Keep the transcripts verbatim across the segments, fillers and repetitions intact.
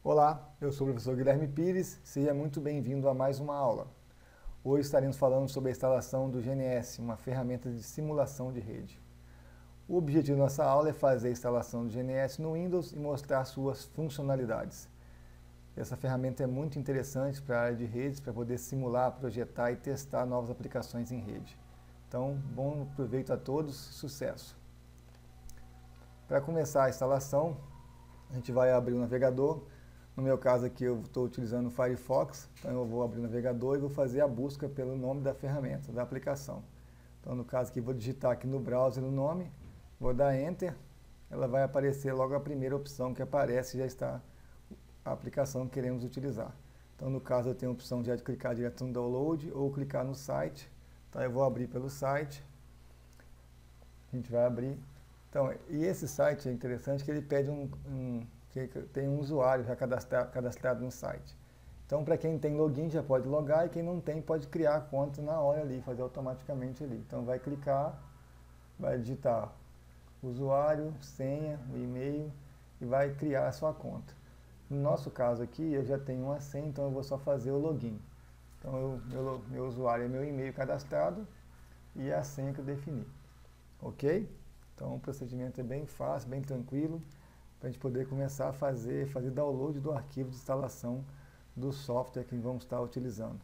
Olá, eu sou o professor Guilherme Pires, seja muito bem-vindo a mais uma aula. Hoje estaremos falando sobre a instalação do G N S, uma ferramenta de simulação de rede. O objetivo da nossa aula é fazer a instalação do G N S no Windows e mostrar suas funcionalidades. Essa ferramenta é muito interessante para a área de redes, para poder simular, projetar e testar novas aplicações em rede. Então, bom proveito a todos, sucesso! Para começar a instalação, a gente vai abrir o navegador. No meu caso aqui eu estou utilizando o Firefox, então eu vou abrir o navegador e vou fazer a busca pelo nome da ferramenta, da aplicação. Então no caso aqui vou digitar aqui no browser o nome, vou dar Enter, ela vai aparecer logo a primeira opção que aparece, já está a aplicação que queremos utilizar. Então no caso eu tenho a opção de clicar direto no download ou clicar no site, então eu vou abrir pelo site, a gente vai abrir. Então, e esse site é interessante que ele pede um, um que tem um usuário já cadastrado, cadastrado no site. Então, para quem tem login já pode logar e quem não tem pode criar a conta na hora ali, fazer automaticamente ali. Então, vai clicar, vai digitar usuário, senha, o e-mail e vai criar a sua conta. No nosso caso aqui, eu já tenho uma senha, então eu vou só fazer o login. Então, eu, meu, meu usuário é meu e-mail cadastrado e a senha que eu defini. Ok? Então, o procedimento é bem fácil, bem tranquilo, para a gente poder começar a fazer, fazer download do arquivo de instalação do software que vamos estar utilizando.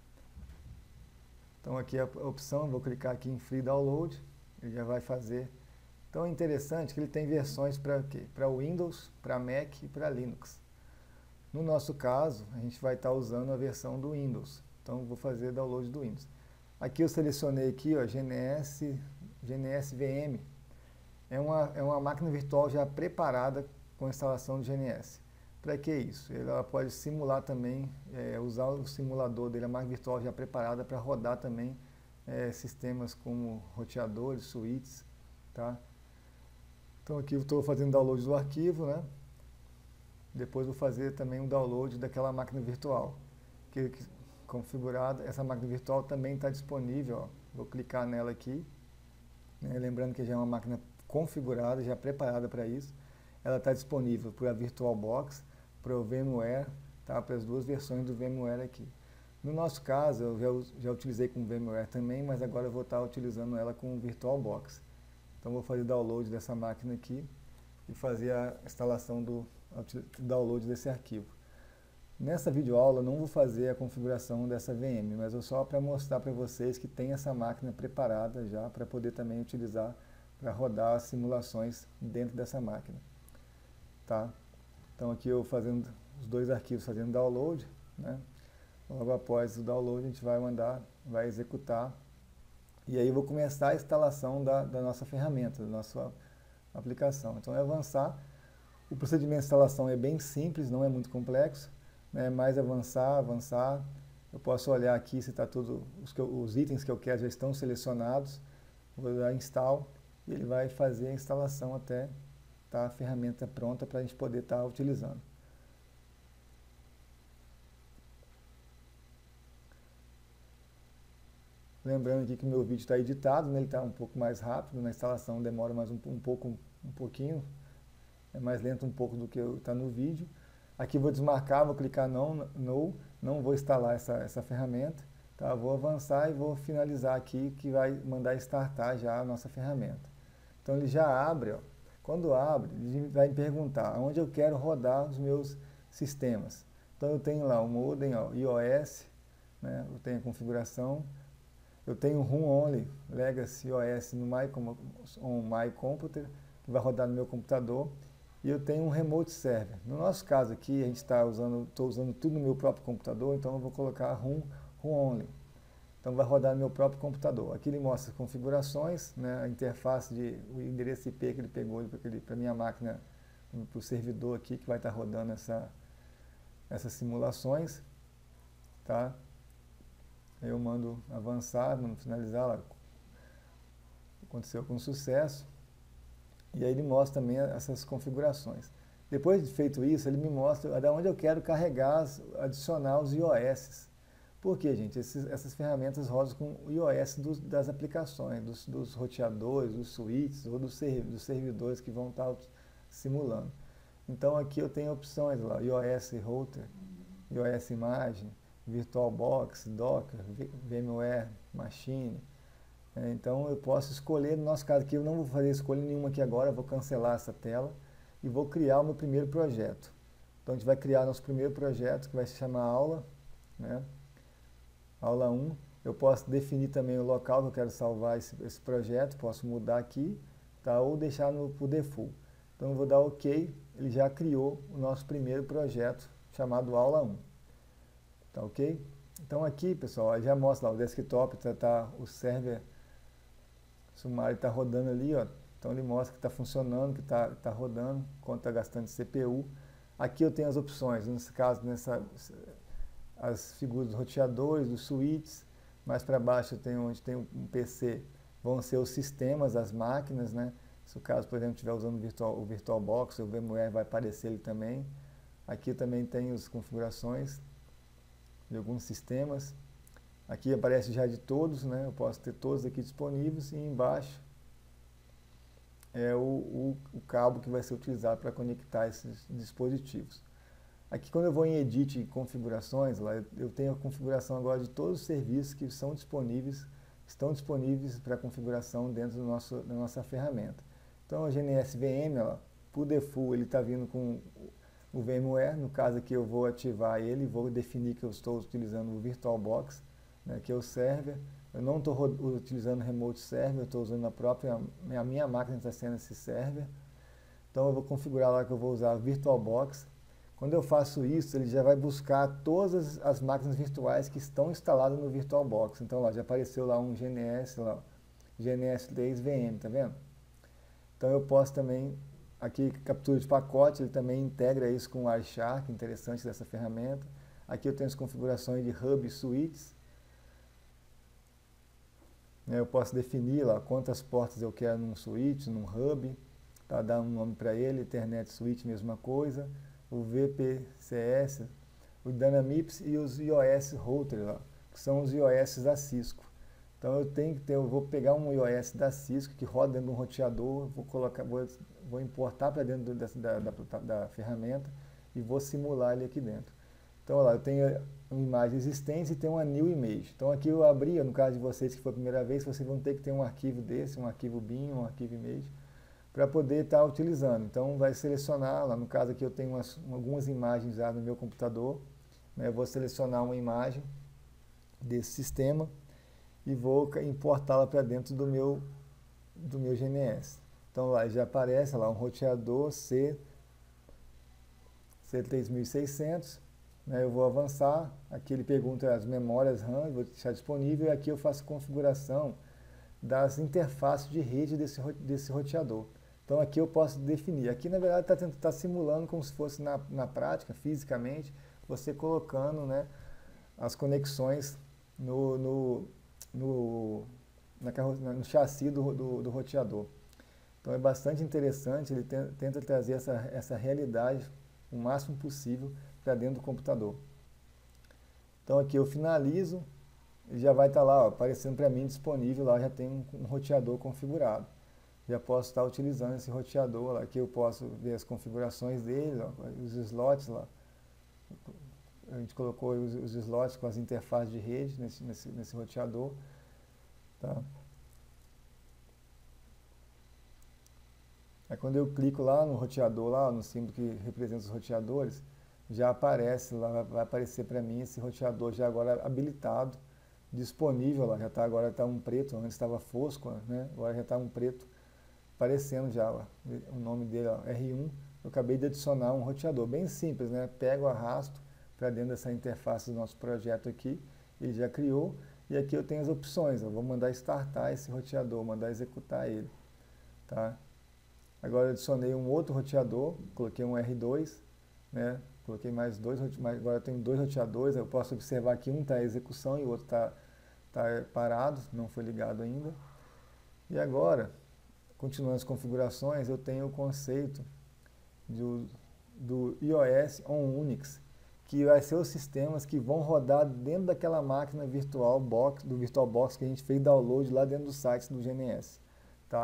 Então, aqui a opção, vou clicar aqui em Free Download, ele já vai fazer. Então, é interessante que ele tem versões para quê? Para Windows, para Mac e para Linux. No nosso caso, a gente vai estar usando a versão do Windows. Então, vou fazer download do Windows. Aqui eu selecionei aqui, ó, G N S, G N S V M. É uma, é uma máquina virtual já preparada com a instalação do G N S. Para que isso? Ela pode simular também, é, usar o simulador dele, a máquina virtual já preparada para rodar também é, sistemas como roteadores, switches, tá? Então aqui eu estou fazendo download do arquivo, né? Depois vou fazer também um download daquela máquina virtual, que, que configurada. Essa máquina virtual também está disponível, ó. Vou clicar nela aqui, né? Lembrando que já é uma máquina configurada, já preparada para isso. Ela está disponível para a VirtualBox, para o VMware, tá? Para as duas versões do VMware aqui. No nosso caso, eu já, já utilizei com o VMware também, mas agora eu vou estar utilizando ela com o VirtualBox. Então vou fazer download dessa máquina aqui e fazer a instalação do download desse arquivo. Nessa videoaula eu não vou fazer a configuração dessa V M, mas é só para mostrar para vocês que tem essa máquina preparada já para poder também utilizar para rodar as simulações dentro dessa máquina, tá? Então aqui eu fazendo os dois arquivos, fazendo download, né? Logo após o download a gente vai mandar, vai executar, e aí eu vou começar a instalação da, da nossa ferramenta, da nossa aplicação. Então é avançar, o procedimento de instalação é bem simples, não é muito complexo, né? Mais avançar, avançar, eu posso olhar aqui se está tudo, os, que eu, os itens que eu quero já estão selecionados, vou dar install, e ele vai fazer a instalação até estar a ferramenta pronta para a gente poder estar utilizando. Lembrando aqui que o meu vídeo está editado, né? Ele está um pouco mais rápido, na instalação demora mais um, um pouco, um pouquinho, é mais lento um pouco do que está no vídeo. Aqui vou desmarcar, vou clicar não, no, não vou instalar essa, essa ferramenta, tá? Vou avançar e vou finalizar aqui, que vai mandar startar já a nossa ferramenta. Então ele já abre, ó. Quando abre, ele vai me perguntar onde eu quero rodar os meus sistemas. Então eu tenho lá o modem, ó, iOS, né? Eu tenho a configuração, eu tenho o Run Only Legacy iOS no My, on My Computer, que vai rodar no meu computador, e eu tenho um Remote Server. No nosso caso aqui, a gente está usando, estou usando tudo no meu próprio computador, então eu vou colocar Run, Run Only. Então vai rodar no meu próprio computador. Aqui ele mostra as configurações, né, a interface, de, o endereço I P que ele pegou para a minha máquina, para o servidor aqui que vai estar rodando essa, essas simulações. Tá? Eu mando avançar, mando finalizar, lá, aconteceu com sucesso. E aí ele mostra também essas configurações. Depois de feito isso, ele me mostra de onde eu quero carregar, adicionar os iOS. Por quê, gente? Esses, essas ferramentas rodam com o iOS dos, das aplicações, dos, dos roteadores, dos switches ou dos, serv, dos servidores que vão estar simulando. Então aqui eu tenho opções lá, iOS Router, iOS Imagem, VirtualBox, Docker, VMware, Machine. Então eu posso escolher, no nosso caso aqui eu não vou fazer escolha nenhuma aqui agora, vou cancelar essa tela e vou criar o meu primeiro projeto. Então a gente vai criar nosso primeiro projeto que vai se chamar aula, né? Aula um. Eu posso definir também o local que eu quero salvar esse, esse projeto, posso mudar aqui, tá? Ou deixar no por default. Então eu vou dar OK, ele já criou o nosso primeiro projeto chamado aula um. Tá ok? Então aqui, pessoal, já mostra lá o desktop, tá, tá o server sumário está rodando ali, ó. Então ele mostra que está funcionando, que está tá rodando, quanto está gastando de C P U. Aqui eu tenho as opções, nesse caso, nessa, as figuras dos roteadores, dos switches. Mais para baixo eu tenho onde tem um P C, vão ser os sistemas, as máquinas, né? Se o caso, por exemplo, estiver usando o, Virtual, o VirtualBox, o VMware vai aparecer ele também. Aqui também tem as configurações de alguns sistemas. Aqui aparece já de todos, né? Eu posso ter todos aqui disponíveis e embaixo é o, o, o cabo que vai ser utilizado para conectar esses dispositivos. Aqui quando eu vou em Edit e Configurações, lá eu tenho a configuração agora de todos os serviços que são disponíveis, estão disponíveis para configuração dentro do nosso, da nossa ferramenta. Então o G N S V M, ó, por default, ele está vindo com o VMware. No caso aqui eu vou ativar ele, vou definir que eu estou utilizando o VirtualBox, né, que é o server. Eu não estou utilizando Remote Server, eu estou usando a própria, a minha máquina está sendo esse server. Então eu vou configurar lá que eu vou usar o VirtualBox. Quando eu faço isso, ele já vai buscar todas as máquinas virtuais que estão instaladas no VirtualBox. Então lá, já apareceu lá um G N S, lá, G N S dez V M, tá vendo? Então eu posso também, aqui captura de pacote, ele também integra isso com o Wireshark, interessante dessa ferramenta. Aqui eu tenho as configurações de hub e switches. Eu posso definir lá quantas portas eu quero num switch, num hub, tá? Dar um nome para ele, Ethernet Switch, mesma coisa, o V P C S, o Dynamips e os iOS Router, lá, que são os iOS da Cisco. Então eu tenho que ter, eu vou pegar um iOS da Cisco que roda dentro de um roteador, vou colocar, vou, vou importar para dentro da, da, da, da ferramenta e vou simular ele aqui dentro. Então, olha lá, eu tenho uma imagem existente e tem uma new image. Então, aqui eu abri, no caso de vocês que foi a primeira vez, vocês vão ter que ter um arquivo desse, um arquivo bin, um arquivo image, para poder estar utilizando. Então, vai selecionar, lá no caso aqui eu tenho umas, algumas imagens já no meu computador, né? Eu vou selecionar uma imagem desse sistema e vou importá-la para dentro do meu, do meu G N S. Então, lá já aparece lá um roteador C, C três mil e seiscentos. Eu vou avançar, aqui ele pergunta as memórias RAM, vou deixar disponível, e aqui eu faço configuração das interfaces de rede desse, desse roteador. Então aqui eu posso definir, aqui na verdade está tá simulando como se fosse na, na prática, fisicamente, você colocando, né, as conexões no, no, no, na carro, no chassi do, do, do roteador. Então é bastante interessante, ele tenta, tenta trazer essa, essa realidade o máximo possível para dentro do computador. Então aqui eu finalizo, ele já vai estar lá, ó, aparecendo para mim disponível, lá já tem um, um roteador configurado. Já posso estar utilizando esse roteador, lá, aqui eu posso ver as configurações dele, ó, os slots lá. A gente colocou os, os slots com as interfaces de rede nesse, nesse, nesse roteador. Tá? Aí quando eu clico lá no roteador, lá no símbolo que representa os roteadores, já aparece lá, vai aparecer para mim esse roteador já agora habilitado, disponível lá, já está agora está um preto, antes estava fosco, né? Agora já está um preto aparecendo já, ó, o nome dele, ó, R um. Eu acabei de adicionar um roteador, bem simples, né? Pego, arrasto para dentro dessa interface do nosso projeto aqui, ele já criou, e aqui eu tenho as opções, eu vou mandar startar esse roteador, mandar executar ele, tá? Agora eu adicionei um outro roteador, coloquei um R dois, né? Coloquei mais dois, agora eu tenho dois roteadores, eu posso observar que um está em execução e o outro está tá parado, não foi ligado ainda. E agora, continuando as configurações, eu tenho o conceito do, do iOS on Unix, que vai ser os sistemas que vão rodar dentro daquela máquina virtual box, do VirtualBox que a gente fez download lá dentro do site do G N S. Tá?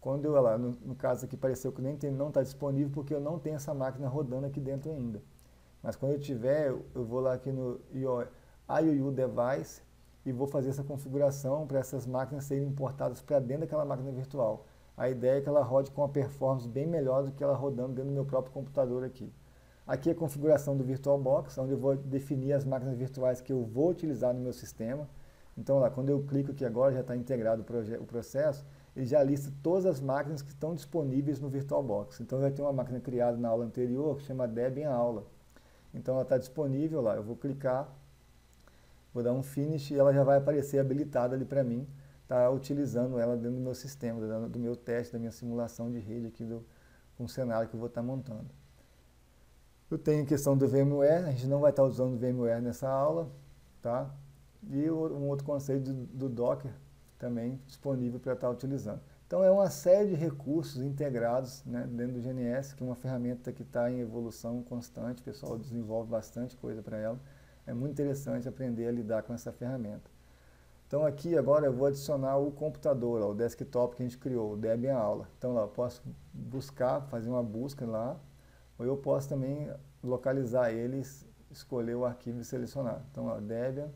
Quando eu, lá, no, no caso aqui, pareceu que nem tem, não está disponível porque eu não tenho essa máquina rodando aqui dentro ainda. Mas quando eu tiver, eu vou lá aqui no I U U Device e vou fazer essa configuração para essas máquinas serem importadas para dentro daquela máquina virtual. A ideia é que ela rode com uma performance bem melhor do que ela rodando dentro do meu próprio computador aqui. Aqui é a configuração do VirtualBox, onde eu vou definir as máquinas virtuais que eu vou utilizar no meu sistema. Então, lá, quando eu clico aqui agora, já está integrado o, o processo, ele já lista todas as máquinas que estão disponíveis no VirtualBox. Então, vai ter uma máquina criada na aula anterior que chama Debian Aula. Então, ela está disponível lá, eu vou clicar, vou dar um Finish e ela já vai aparecer habilitada ali para mim, tá utilizando ela dentro do meu sistema, do meu teste, da minha simulação de rede aqui do um cenário que eu vou estar montando. Eu tenho a questão do VMware, a gente não vai estar usando o VMware nessa aula, tá? E um outro conceito do, do Docker também disponível para estar utilizando. Então é uma série de recursos integrados, né, dentro do G N S, que é uma ferramenta que está em evolução constante, o pessoal desenvolve bastante coisa para ela. É muito interessante aprender a lidar com essa ferramenta. Então aqui agora eu vou adicionar o computador, ó, o desktop que a gente criou, o Debian Aula. Então lá eu posso buscar, fazer uma busca lá, ou eu posso também localizar ele, escolher o arquivo e selecionar. Então ó, Debian,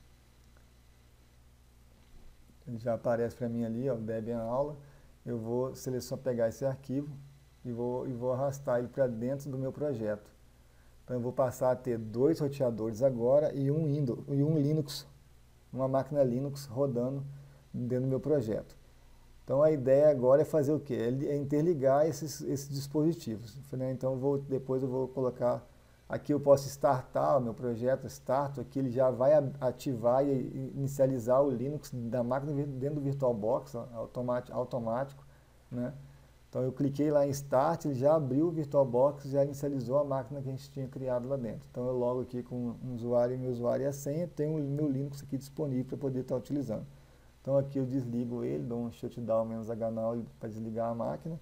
ele já aparece para mim ali, ó, Debian Aula. Eu vou selecionar, pegar esse arquivo e vou, e vou arrastar ele para dentro do meu projeto. Então eu vou passar a ter dois roteadores agora e um Windows, e um Linux, uma máquina Linux rodando dentro do meu projeto. Então a ideia agora é fazer o quê? É interligar esses, esses dispositivos. Então eu vou, depois eu vou colocar, aqui eu posso startar o meu projeto, start, aqui ele já vai ativar e inicializar o Linux da máquina dentro do VirtualBox, automático, automático, né? Então eu cliquei lá em Start, ele já abriu o VirtualBox, já inicializou a máquina que a gente tinha criado lá dentro. Então eu logo aqui com um usuário, meu usuário e a senha, tenho o meu Linux aqui disponível para poder estar utilizando. Então aqui eu desligo ele, dou um shutdown menos H null para desligar a máquina.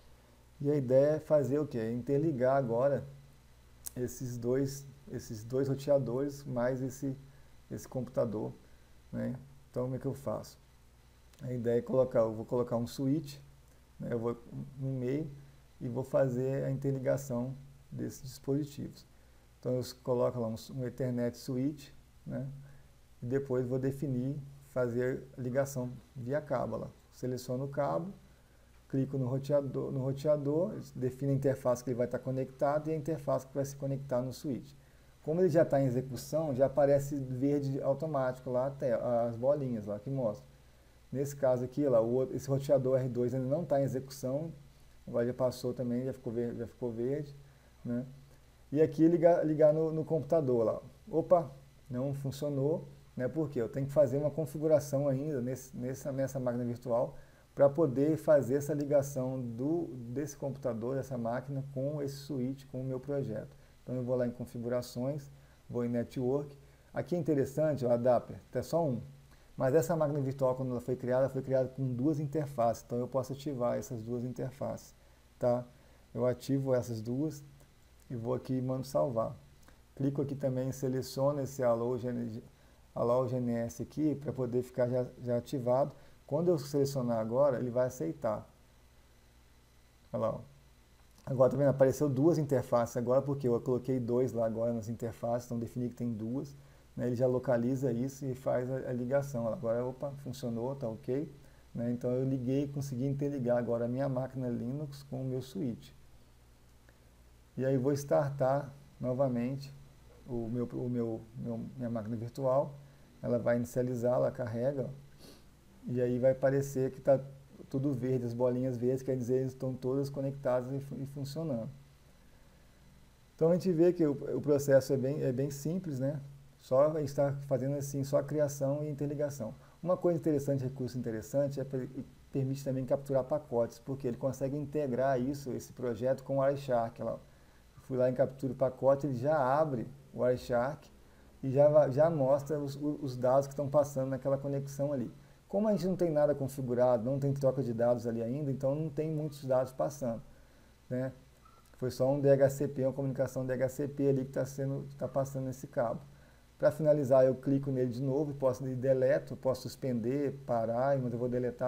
E a ideia é fazer o quê? Interligar agora esses dois, esses dois roteadores mais esse, esse computador, né? Então como é que eu faço? A ideia é colocar, eu vou colocar um switch, eu vou no meio e vou fazer a interligação desses dispositivos. Então eu coloco lá um, um Ethernet switch, né? E depois vou definir, fazer a ligação via cabo lá. Seleciono o cabo, clico no roteador, no roteador, defino a interface que ele vai estar conectado e a interface que vai se conectar no switch. Como ele já está em execução, já aparece verde automático lá, até as bolinhas lá que mostram. Nesse caso aqui, lá, o outro, esse roteador R dois ainda não está em execução, agora já passou também, já ficou verde, já ficou verde, né? E aqui ligar, ligar no, no computador lá. Opa, não funcionou, né? Porque eu tenho que fazer uma configuração ainda nesse, nessa, nessa máquina virtual para poder fazer essa ligação do, desse computador, dessa máquina, com esse switch, com o meu projeto. Então eu vou lá em configurações, vou em network. Aqui é interessante, o adapter, é só um. Mas essa máquina virtual, quando ela foi criada, foi criada com duas interfaces. Então eu posso ativar essas duas interfaces, tá? Eu ativo essas duas e vou aqui e mando salvar. Clico aqui também, seleciono esse Allow G N S aqui para poder ficar já, já ativado. Quando eu selecionar agora, ele vai aceitar. Olha lá, ó. Agora, tá vendo? Apareceu duas interfaces agora, porque eu coloquei dois lá agora nas interfaces, então defini que tem duas. Né? Ele já localiza isso e faz a, a ligação. Agora, opa, funcionou, tá ok. Né? Então, eu liguei e consegui interligar agora a minha máquina Linux com o meu switch. E aí, vou startar novamente o meu, o meu, meu, minha máquina virtual. Ela vai inicializar, ela carrega, ó. E aí vai parecer que está tudo verde, as bolinhas verdes, quer dizer, eles estão todas conectadas e, e funcionando. Então a gente vê que o, o processo é bem, é bem simples, né? Só a gente está fazendo assim, só a criação e interligação. Uma coisa interessante, recurso interessante, é que permite também capturar pacotes, porque ele consegue integrar isso, esse projeto com o Wireshark. Lá. Fui lá em captura o pacote, ele já abre o Wireshark e já, já mostra os, os dados que estão passando naquela conexão ali. Como a gente não tem nada configurado, não tem troca de dados ali ainda, então não tem muitos dados passando, né? Foi só um D H C P, uma comunicação D H C P ali que está sendo, tá passando nesse cabo. Para finalizar, eu clico nele de novo, posso deleto, posso suspender, parar, mas eu vou deletar.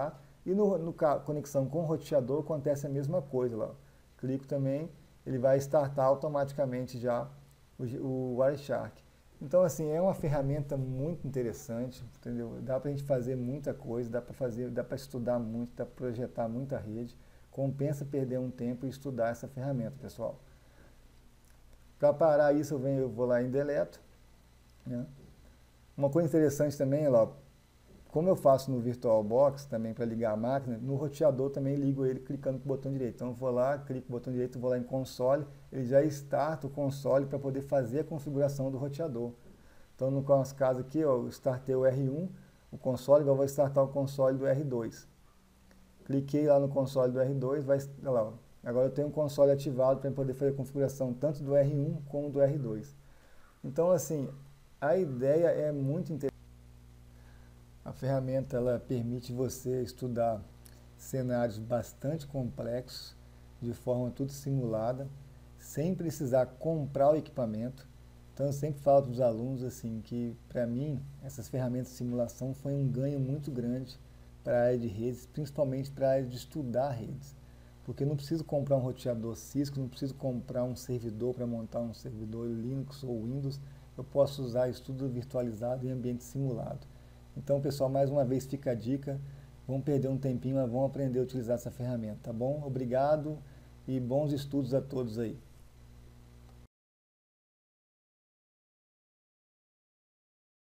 E no, no conexão com o roteador acontece a mesma coisa lá. Clico também, ele vai startar automaticamente já o, o Wireshark. Então, assim, é uma ferramenta muito interessante, entendeu? Dá para a gente fazer muita coisa, dá para fazer, dá para estudar muito, dá para projetar muita rede. Compensa perder um tempo e estudar essa ferramenta, pessoal. Para parar isso, eu, venho, eu vou lá em deleto. Né? Uma coisa interessante também, ó, como eu faço no VirtualBox também para ligar a máquina, no roteador também ligo ele clicando com o botão direito. Então eu vou lá, clico no botão direito, vou lá em console, ele já starta o console para poder fazer a configuração do roteador. Então no caso aqui, ó, eu startei o R um, o console, agora eu vou startar o console do R dois. Cliquei lá no console do R dois, vai, olha lá, ó, agora eu tenho um console ativado para poder fazer a configuração tanto do R um como do R dois. Então assim, a ideia é muito interessante. A ferramenta ela permite você estudar cenários bastante complexos, de forma tudo simulada, sem precisar comprar o equipamento. Então eu sempre falo para os alunos assim, que para mim essas ferramentas de simulação foi um ganho muito grande para a área de redes, principalmente para a área de estudar redes. Porque eu não preciso comprar um roteador Cisco, não preciso comprar um servidor para montar um servidor Linux ou Windows, eu posso usar isso tudo virtualizado em ambiente simulado. Então, pessoal, mais uma vez fica a dica, vão perder um tempinho, mas vão aprender a utilizar essa ferramenta, tá bom? Obrigado e bons estudos a todos aí.